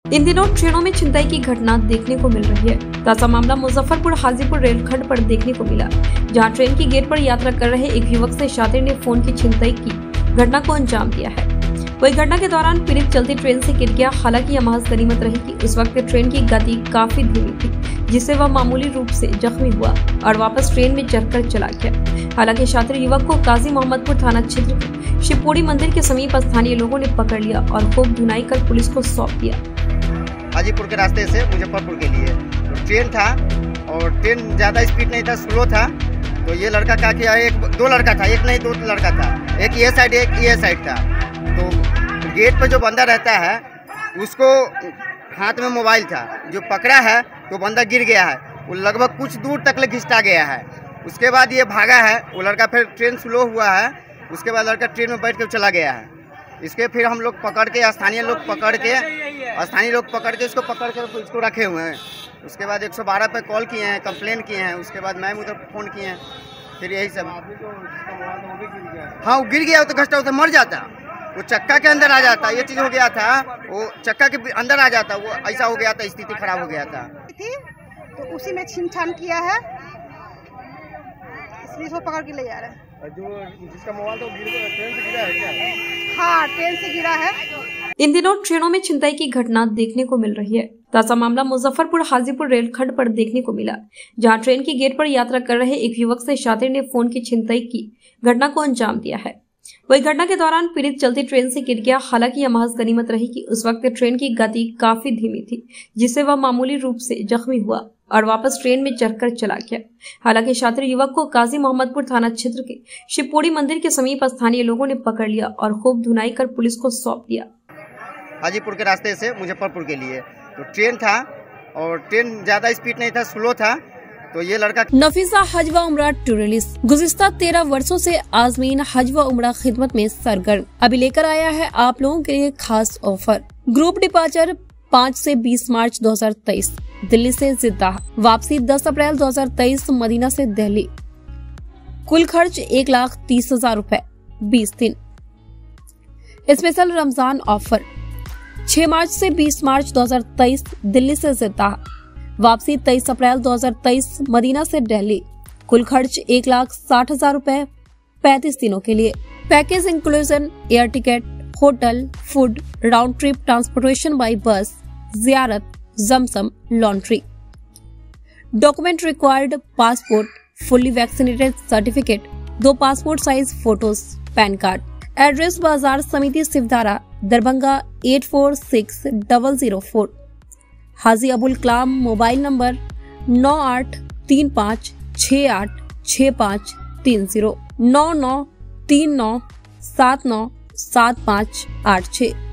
इन दिनों ट्रेनों में छिनताई की घटना देखने को मिल रही है। ताजा मामला मुजफ्फरपुर हाजीपुर रेलखंड पर देखने को मिला, जहां ट्रेन की गेट पर यात्रा कर रहे एक युवक से छात्र ने फोन की छिनताई की घटना को अंजाम दिया है। वही घटना के दौरान पीड़ित चलती ट्रेन से गिर गया। हालांकि यह महज गनीमत रही कि उस वक्त ट्रेन की गति काफी धीमी थी, जिससे वह मामूली रूप से जख्मी हुआ और वापस ट्रेन में चढ़कर चला गया। हालांकि छात्र युवक को काजी मोहम्मदपुर थाना क्षेत्र के शिवपुरी मंदिर के समीप स्थानीय लोगों ने पकड़ लिया और खूब धुनाई कर पुलिस को सौंप दिया। हाजीपुर के रास्ते से मुजफ्फरपुर के लिए तो ट्रेन था और ट्रेन ज़्यादा स्पीड नहीं था, स्लो था। तो ये लड़का क्या किया, दो लड़का था, एक नहीं दो लड़का था, एक ये साइड एक ये साइड था। तो गेट पर जो बंदा रहता है उसको हाथ में मोबाइल था, जो पकड़ा है तो बंदा गिर गया है, वो लगभग कुछ दूर तक ले घिसटा गया है। उसके बाद ये भागा है वो लड़का, फिर ट्रेन स्लो हुआ है, उसके बाद लड़का ट्रेन में बैठ कर चला गया है। इसके फिर हम लोग पकड़ के स्थानीय लोग पकड़ के इसको रखे हुए हैं। उसके बाद 112 पे कॉल किए हैं, कंप्लेन किए हैं। उसके बाद मैम उधर फ़ोन किए हैं, फिर यही सब। हाँ, वो गिर गया, वो तो घसटा उधर मर जाता, वो चक्का के अंदर आ जाता। ये चीज़ हो गया था, वो चक्का के अंदर आ जाता, वो ऐसा हो गया था, स्थिति खराब हो गया था। तो उसी में छीन छान किया है, इसलिए इसको पकड़ के ले जा रहे हैं। जो जिसका मोबाइल तो ट्रेन से गिरा है क्या? हाँ, ट्रेन से गिरा है। इन दिनों ट्रेनों में छिनताई की घटना देखने को मिल रही है। ताजा मामला मुजफ्फरपुर हाजीपुर रेलखंड पर देखने को मिला, जहां ट्रेन की गेट पर यात्रा कर रहे एक युवक से छात्र ने फोन की छिनताई की घटना को अंजाम दिया है। वही घटना के दौरान पीड़ित चलती ट्रेन से गिर गया। हालांकि यह महज गनीमत रही कि उस वक्त ट्रेन की गति काफी धीमी थी, जिससे वह मामूली रूप से जख्मी हुआ और वापस ट्रेन में चढ़कर चला गया। हालांकि छात्र युवक को काजी मोहम्मदपुर थाना क्षेत्र के शिवपुरी मंदिर के समीप स्थानीय लोगों ने पकड़ लिया और खूब धुनाई कर पुलिस को सौंप दिया। हाजीपुर के रास्ते से मुजफ्फरपुर के लिए तो ट्रेन था और ट्रेन ज़्यादा स्पीड नहीं था, स्लो था। तो ये लड़का नफीसा हज व उम्रा टूरिस्ट गुज़िश्ता 13 वर्षों से आज़मीन हज व उम्रा खिदमत में सरगर्म अभी लेकर आया है आप लोगों के लिए खास ऑफर। ग्रुप डिपार्चर 5 से 20 मार्च 2023 दिल्ली से जिद्दा, वापसी 10 अप्रैल 2023 मदीना से दिल्ली। कुल खर्च 1,30,000 रूपए, 20 दिन। स्पेशल रमजान ऑफर 6 मार्च से 20 मार्च 2023 दिल्ली से जिद्दा, वापसी 23 अप्रैल 2023 मदीना से दिल्ली। कुल खर्च 1,60,000 रूपए, 35 दिनों के लिए। Package inclusion air ticket, hotel, food, round trip transportation by bus, जियारत, जमसम, laundry. Document required passport, fully vaccinated certificate, 2 passport size photos, pan card. Address बाजार समिति सिवधारा, दरभंगा 846004। Haji Abul Kalam, mobile number 9835686530, 9939797586।